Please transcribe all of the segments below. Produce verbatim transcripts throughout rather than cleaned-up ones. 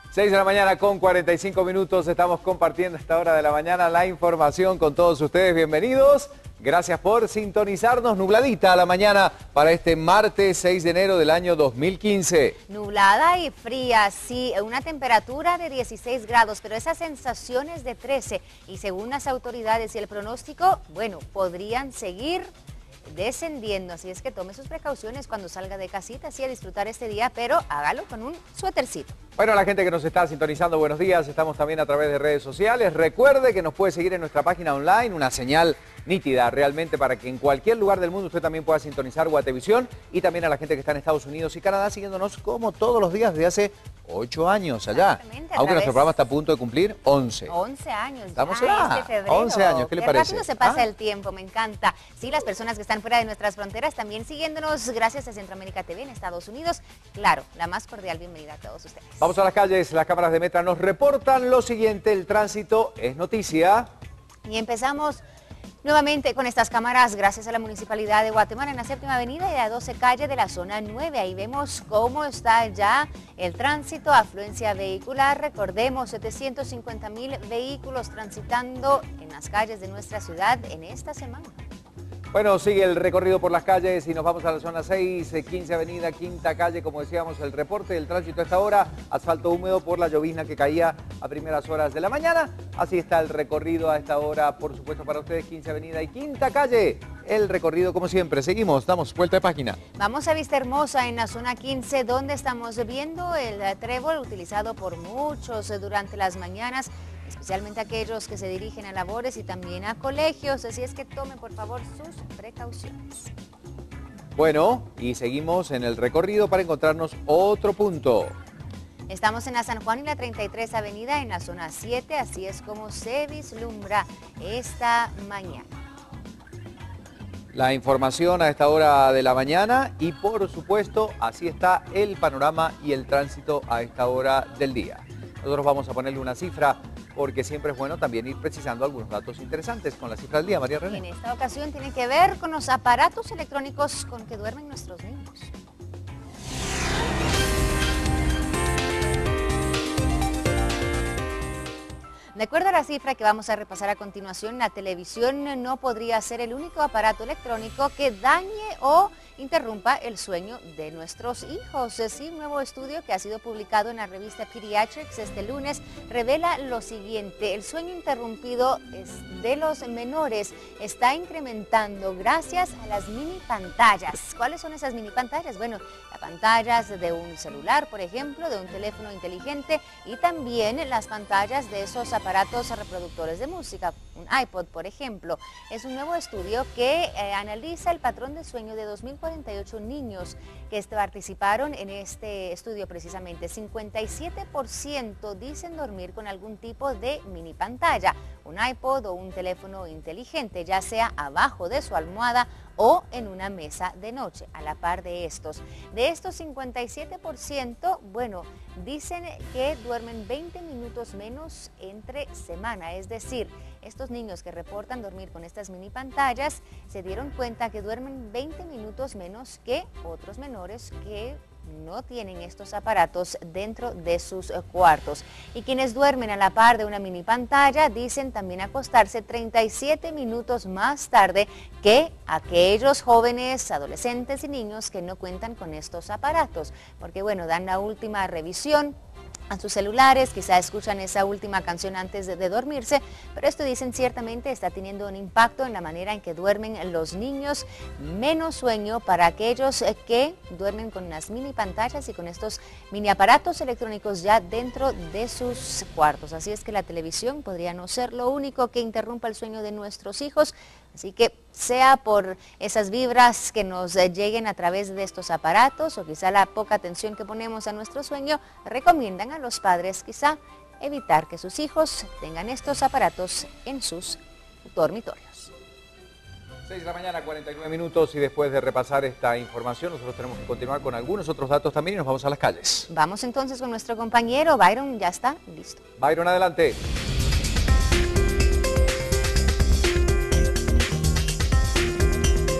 seis de la mañana con cuarenta y cinco minutos, estamos compartiendo a esta hora de la mañana la información con todos ustedes. Bienvenidos, gracias por sintonizarnos. Nubladita a la mañana para este martes seis de enero del año dos mil quince. Nublada y fría, sí, una temperatura de dieciséis grados, pero esas sensaciones de trece y según las autoridades y el pronóstico, bueno, podrían seguir descendiendo, así es que tome sus precauciones cuando salga de casita, así a disfrutar este día, pero hágalo con un suétercito. Bueno, a la gente que nos está sintonizando, buenos días, estamos también a través de redes sociales. Recuerde que nos puede seguir en nuestra página online, una señal nítida realmente para que en cualquier lugar del mundo usted también pueda sintonizar Guatevisión, y también a la gente que está en Estados Unidos y Canadá siguiéndonos como todos los días desde hace ocho años allá. Aunque nuestro programa está a punto de cumplir once. once años. Estamos ya, allá. Este febrero. once años, ¿qué le Qué parece? rápido se pasa ¿Ah? el tiempo, me encanta. Sí, las personas que están fuera de nuestras fronteras también siguiéndonos gracias a Centroamérica T V en Estados Unidos. Claro, la más cordial bienvenida a todos ustedes. Vamos a las calles, las cámaras de Metra nos reportan lo siguiente, el tránsito es noticia. Y empezamos nuevamente con estas cámaras gracias a la Municipalidad de Guatemala en la séptima avenida y la doce calle de la zona nueve. Ahí vemos cómo está ya el tránsito, afluencia vehicular. Recordemos, setecientos cincuenta mil vehículos transitando en las calles de nuestra ciudad en esta semana. Bueno, sigue el recorrido por las calles y nos vamos a la zona seis, quince avenida, quinta calle, como decíamos, el reporte del tránsito a esta hora, asfalto húmedo por la llovizna que caía a primeras horas de la mañana. Así está el recorrido a esta hora, por supuesto, para ustedes, quince avenida y quinta calle. El recorrido, como siempre, seguimos, damos vuelta de página. Vamos a Vista Hermosa en la zona quince, donde estamos viendo el trébol utilizado por muchos durante las mañanas, especialmente aquellos que se dirigen a labores y también a colegios, así es que tome por favor sus precauciones. Bueno, y seguimos en el recorrido para encontrarnos otro punto. Estamos en la San Juan y la treinta y tres avenida en la zona siete, así es como se vislumbra esta mañana. La información a esta hora de la mañana y por supuesto así está el panorama y el tránsito a esta hora del día. Nosotros vamos a ponerle una cifra porque siempre es bueno también ir precisando algunos datos interesantes con la cifra del día, María René. En esta ocasión tiene que ver con los aparatos electrónicos con que duermen nuestros niños. De acuerdo a la cifra que vamos a repasar a continuación, la televisión no podría ser el único aparato electrónico que dañe o interrumpa el sueño de nuestros hijos. Sí, un nuevo estudio que ha sido publicado en la revista Pediatrics este lunes revela lo siguiente: el sueño interrumpido de los menores está incrementando gracias a las mini pantallas. ¿Cuáles son esas mini pantallas? Bueno, las pantallas de un celular, por ejemplo, de un teléfono inteligente, y también las pantallas de esos aparatos reproductores de música, un iPod, por ejemplo. Es un nuevo estudio que eh, analiza el patrón de sueño de dos mil cuarenta y ocho niños que participaron en este estudio precisamente. cincuenta y siete por ciento dicen dormir con algún tipo de mini pantalla, un iPod o un teléfono inteligente, ya sea abajo de su almohada o en una mesa de noche, a la par de estos. De estos cincuenta y siete por ciento, bueno, dicen que duermen veinte minutos menos entre semana, es decir, estos niños que reportan dormir con estas mini pantallas se dieron cuenta que duermen veinte minutos menos que otros menores que no tienen estos aparatos dentro de sus cuartos. Y quienes duermen a la par de una mini pantalla dicen también acostarse treinta y siete minutos más tarde que aquellos jóvenes, adolescentes y niños que no cuentan con estos aparatos, porque bueno, dan la última revisión a sus celulares, quizá escuchan esa última canción antes de, de dormirse, pero esto dicen ciertamente está teniendo un impacto en la manera en que duermen los niños, menos sueño para aquellos que duermen con las mini pantallas y con estos mini aparatos electrónicos ya dentro de sus cuartos. Así es que la televisión podría no ser lo único que interrumpa el sueño de nuestros hijos, así que sea por esas vibras que nos lleguen a través de estos aparatos o quizá la poca atención que ponemos a nuestro sueño, recomiendan a los padres quizá evitar que sus hijos tengan estos aparatos en sus dormitorios. seis de la mañana, cuarenta y nueve minutos, y después de repasar esta información nosotros tenemos que continuar con algunos otros datos también y nos vamos a las calles. Vamos entonces con nuestro compañero Byron, ya está listo. Byron, adelante.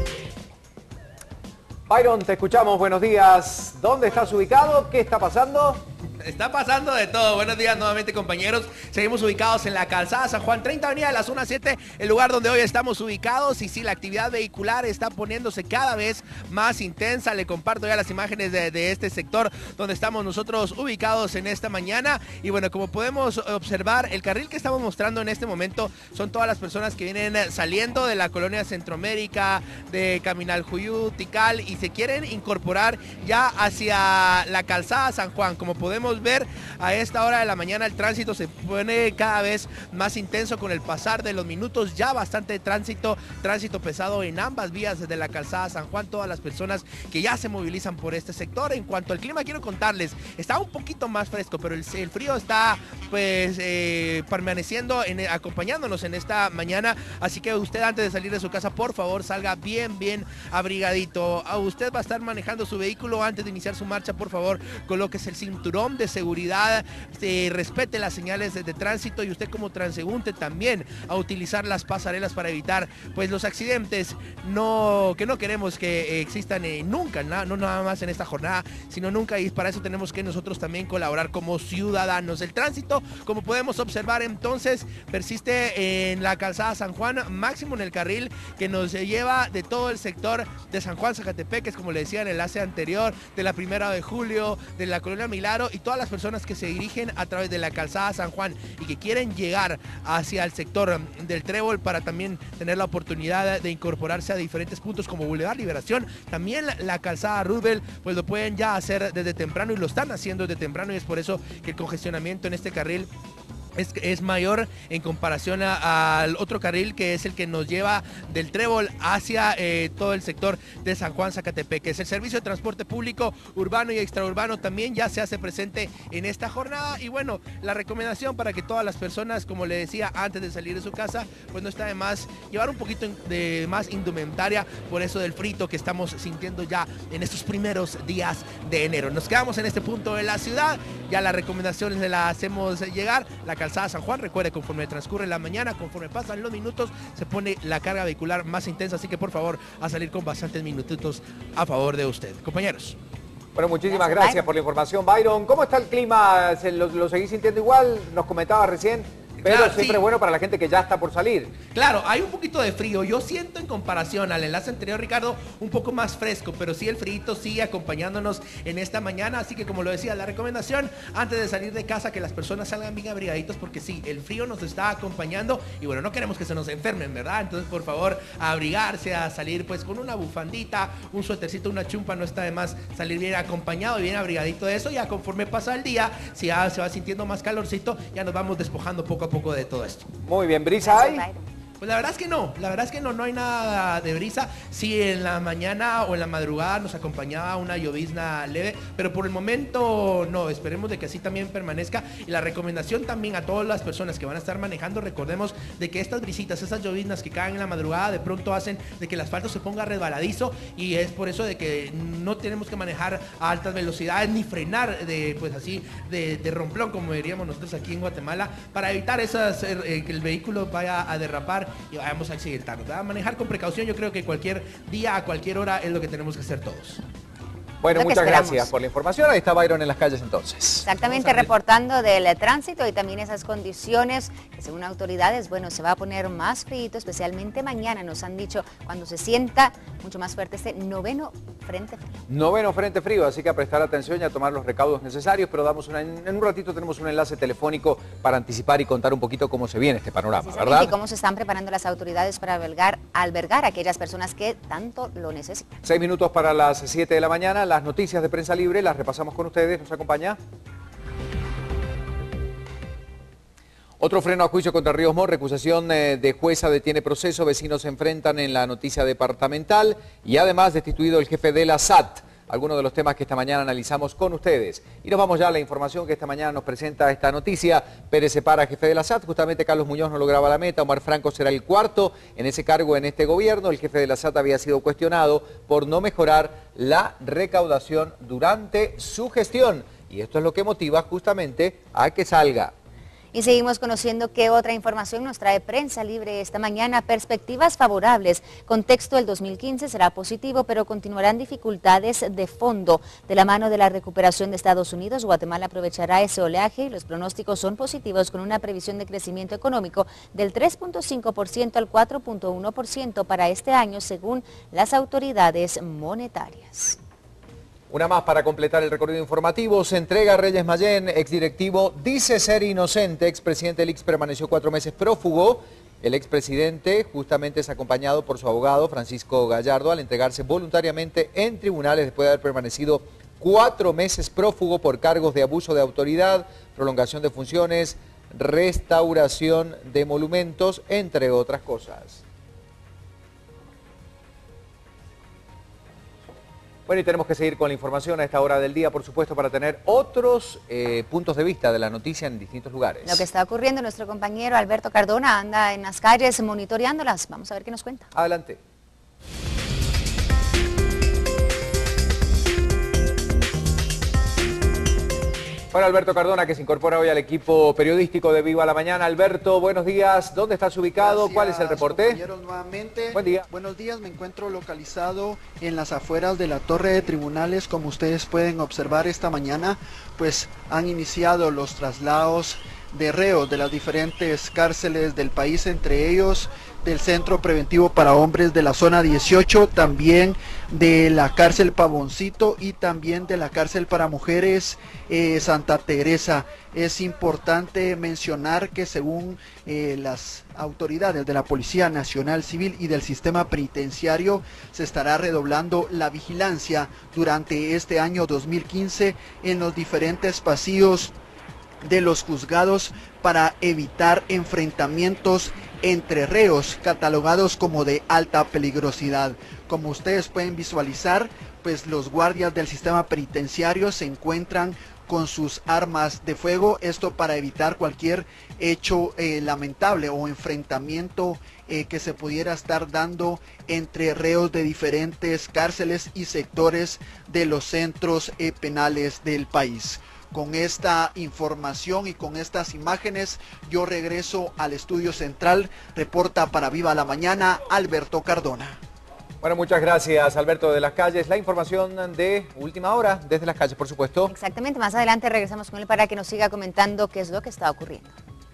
Byron, te escuchamos, buenos días. ¿Dónde estás ubicado? ¿Qué está pasando? Está pasando de todo. Buenos días nuevamente, compañeros. Seguimos ubicados en la calzada San Juan, treinta avenida de la zona siete, el lugar donde hoy estamos ubicados. Y sí, la actividad vehicular está poniéndose cada vez más intensa. Le comparto ya las imágenes de, de este sector donde estamos nosotros ubicados en esta mañana. Y bueno, como podemos observar, el carril que estamos mostrando en este momento son todas las personas que vienen saliendo de la colonia Centroamérica, de Caminal Juyú, Tikal, y se quieren incorporar ya hacia la calzada San Juan. Como podemos ver, a esta hora de la mañana el tránsito se pone cada vez más intenso con el pasar de los minutos. Ya bastante tránsito, tránsito pesado en ambas vías desde la calzada San Juan. Todas las personas que ya se movilizan por este sector. En cuanto al clima, quiero contarles, está un poquito más fresco, pero el, el frío está pues eh, permaneciendo, en, acompañándonos en esta mañana. Así que usted, antes de salir de su casa, por favor salga bien, bien abrigadito. Usted va a estar manejando su vehículo, antes de iniciar su marcha, por favor colóquese el cinturón de seguridad, eh, respete las señales de, de tránsito, y usted como transeúnte también a utilizar las pasarelas para evitar pues los accidentes no, que no queremos que eh, existan eh, nunca, na, no nada más en esta jornada, sino nunca, y para eso tenemos que nosotros también colaborar como ciudadanos. El tránsito, como podemos observar, entonces persiste en la calzada San Juan, máximo en el carril que nos lleva de todo el sector de San Juan Zacatepec, que es, como le decía en el enlace anterior, de la primera de julio, de la colonia Milagro, y todas las personas que se dirigen a través de la calzada San Juan y que quieren llegar hacia el sector del Trébol para también tener la oportunidad de incorporarse a diferentes puntos como Boulevard Liberación, también la, la calzada Roosevelt, pues lo pueden ya hacer desde temprano, y lo están haciendo desde temprano, y es por eso que el congestionamiento en este carril Es, es mayor en comparación a, al otro carril, que es el que nos lleva del Trébol hacia eh, todo el sector de San Juan Zacatepec. Es el servicio de transporte público urbano y extraurbano también ya se hace presente en esta jornada. Y bueno, la recomendación para que todas las personas, como le decía, antes de salir de su casa, pues no está de más llevar un poquito de más indumentaria, por eso del frito que estamos sintiendo ya en estos primeros días de enero. Nos quedamos en este punto de la ciudad, ya las recomendaciones se las hacemos llegar. La calzada San Juan, recuerde, conforme transcurre la mañana, conforme pasan los minutos, se pone la carga vehicular más intensa, así que por favor a salir con bastantes minutitos a favor de usted, compañeros. Bueno, muchísimas gracias, gracias por la información, Byron. ¿Cómo está el clima? ¿Se lo, lo seguís sintiendo igual? Nos comentaba recién. Pero claro, siempre sí. Bueno para la gente que ya está por salir. Claro, hay un poquito de frío. Yo siento, en comparación al enlace anterior, Ricardo, un poco más fresco, pero sí el frío sigue acompañándonos en esta mañana. Así que, como lo decía, la recomendación antes de salir de casa, que las personas salgan bien abrigaditos, porque sí, el frío nos está acompañando y bueno, no queremos que se nos enfermen, ¿verdad? Entonces, por favor, a abrigarse, a salir pues con una bufandita, un suétercito, una chumpa, no está de más salir bien acompañado y bien abrigadito de eso. Ya conforme pasa el día, si ya se va sintiendo más calorcito, ya nos vamos despojando poco a poco de todo esto. Muy bien, ¿brisa hay? Pues la verdad es que no, la verdad es que no, no hay nada de brisa. Sí, en la mañana o en la madrugada nos acompañaba una llovizna leve, pero por el momento no, esperemos de que así también permanezca. Y la recomendación también a todas las personas que van a estar manejando, recordemos de que estas brisitas, esas lloviznas que caen en la madrugada, de pronto hacen de que el asfalto se ponga resbaladizo, y es por eso de que no tenemos que manejar a altas velocidades ni frenar de pues así de, de romplón, como diríamos nosotros aquí en Guatemala, para evitar esas, eh, que el vehículo vaya a derrapar y vayamos a accidentarnos, ¿verdad? Manejar con precaución, yo creo que cualquier día, a cualquier hora, es lo que tenemos que hacer todos. Bueno, muchas gracias por la información. Ahí está Byron en las calles entonces. Exactamente, reportando del tránsito y también esas condiciones que, según autoridades, bueno, se va a poner más frío, especialmente mañana, nos han dicho, cuando se sienta mucho más fuerte este noveno frente frío. Noveno frente frío, así que a prestar atención y a tomar los recaudos necesarios, pero damos una, en un ratito tenemos un enlace telefónico para anticipar y contar un poquito cómo se viene este panorama, ¿verdad? Y cómo se están preparando las autoridades para albergar, albergar a aquellas personas que tanto lo necesitan. Seis minutos para las siete de la mañana. Las noticias de Prensa Libre las repasamos con ustedes. ¿Nos acompaña? Otro freno a juicio contra Ríos Montt, recusación eh, de jueza detiene proceso, vecinos se enfrentan en la noticia departamental y además destituido el jefe de la S A T. Algunos de los temas que esta mañana analizamos con ustedes. Y nos vamos ya a la información que esta mañana nos presenta esta noticia. Pérez separa jefe de la S A T, justamente Carlos Muñoz no lograba la meta, Omar Franco será el cuarto en ese cargo en este gobierno. El jefe de la S A T había sido cuestionado por no mejorar la recaudación durante su gestión. Y esto es lo que motiva justamente a que salga. Y seguimos conociendo qué otra información nos trae Prensa Libre esta mañana. Perspectivas favorables. Contexto del dos mil quince será positivo, pero continuarán dificultades de fondo. De la mano de la recuperación de Estados Unidos, Guatemala aprovechará ese oleaje y los pronósticos son positivos con una previsión de crecimiento económico del tres punto cinco por ciento al cuatro punto uno por ciento para este año, según las autoridades monetarias. Una más para completar el recorrido informativo. Se entrega a Reyes Mayén, exdirectivo, dice ser inocente. Expresidente del I C S permaneció cuatro meses prófugo. El expresidente justamente es acompañado por su abogado, Francisco Gallardo, al entregarse voluntariamente en tribunales después de haber permanecido cuatro meses prófugo por cargos de abuso de autoridad, prolongación de funciones, restauración de monumentos, entre otras cosas. Bueno, y tenemos que seguir con la información a esta hora del día, por supuesto, para tener otros eh, puntos de vista de la noticia en distintos lugares. Lo que está ocurriendo, nuestro compañero Alberto Cardona anda en las calles monitoreándolas. Vamos a ver qué nos cuenta. Adelante. Bueno, Alberto Cardona, que se incorpora hoy al equipo periodístico de Viva la Mañana. Alberto, buenos días. ¿Dónde estás ubicado? Gracias, ¿Cuál es el reporte? Compañeros, nuevamente. Buen día. Buenos días, me encuentro localizado en las afueras de la Torre de Tribunales. Como ustedes pueden observar esta mañana, pues han iniciado los traslados de reos de las diferentes cárceles del país, entre ellos del Centro Preventivo para Hombres de la Zona dieciocho, también de la cárcel Pavoncito y también de la cárcel para mujeres eh, Santa Teresa. Es importante mencionar que según eh, las autoridades de la Policía Nacional Civil y del sistema penitenciario, se estará redoblando la vigilancia durante este año dos mil quince en los diferentes pasillos de los juzgados para evitar enfrentamientos entre reos catalogados como de alta peligrosidad. Como ustedes pueden visualizar, pues los guardias del sistema penitenciario se encuentran con sus armas de fuego, esto para evitar cualquier hecho eh, lamentable o enfrentamiento eh, que se pudiera estar dando entre reos de diferentes cárceles y sectores de los centros eh, penales del país. Con esta información y con estas imágenes, yo regreso al estudio central. Reporta para Viva la Mañana, Alberto Cardona. Bueno, muchas gracias, Alberto de las Calles. La información de última hora, desde las calles, por supuesto. Exactamente, más adelante regresamos con él para que nos siga comentando qué es lo que está ocurriendo.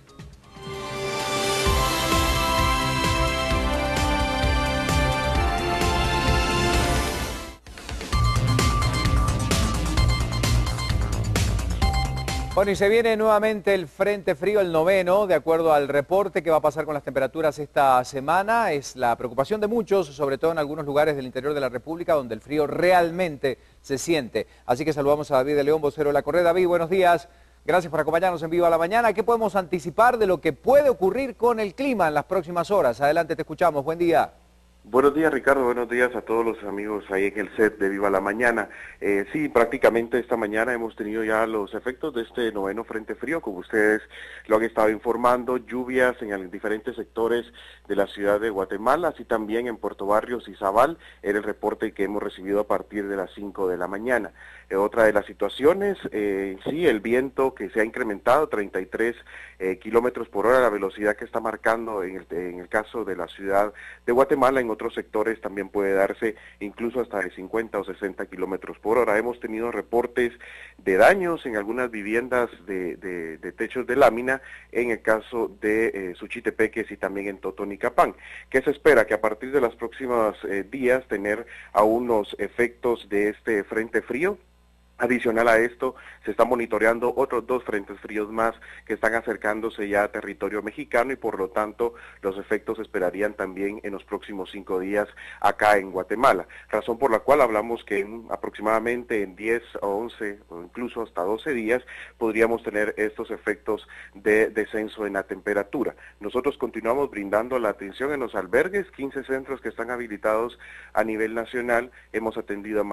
Bueno, y se viene nuevamente el Frente Frío, el noveno, de acuerdo al reporte que va a pasar con las temperaturas esta semana. Es la preocupación de muchos, sobre todo en algunos lugares del interior de la República, donde el frío realmente se siente. Así que saludamos a David de León, vocero de la Correa. David, buenos días. Gracias por acompañarnos en Viva a la Mañana. ¿Qué podemos anticipar de lo que puede ocurrir con el clima en las próximas horas? Adelante, te escuchamos. Buen día. Buenos días, Ricardo, buenos días a todos los amigos ahí en el set de Viva la Mañana. Eh, sí, prácticamente esta mañana hemos tenido ya los efectos de este noveno frente frío, como ustedes lo han estado informando, lluvias en diferentes sectores de la ciudad de Guatemala, así también en Puerto Barrios y Zabal, era el reporte que hemos recibido a partir de las cinco de la mañana. Eh, otra de las situaciones, eh, sí, el viento que se ha incrementado, treinta y tres eh, kilómetros por hora, la velocidad que está marcando en el, en el caso de la ciudad de Guatemala, en otros sectores también puede darse incluso hasta de cincuenta o sesenta kilómetros por hora. Hemos tenido reportes de daños en algunas viviendas de, de, de techos de lámina, en el caso de eh, Suchitepeques y también en Totonicapán. ¿Qué se espera? Que a partir de los próximos eh, días tener aún los efectos de este frente frío. Adicional a esto, se están monitoreando otros dos frentes fríos más que están acercándose ya a territorio mexicano y por lo tanto los efectos se esperarían también en los próximos cinco días acá en Guatemala. Razón por la cual hablamos que en, aproximadamente en diez o once o incluso hasta doce días podríamos tener estos efectos de descenso en la temperatura. Nosotros continuamos brindando la atención en los albergues, quince centros que están habilitados a nivel nacional, hemos atendido a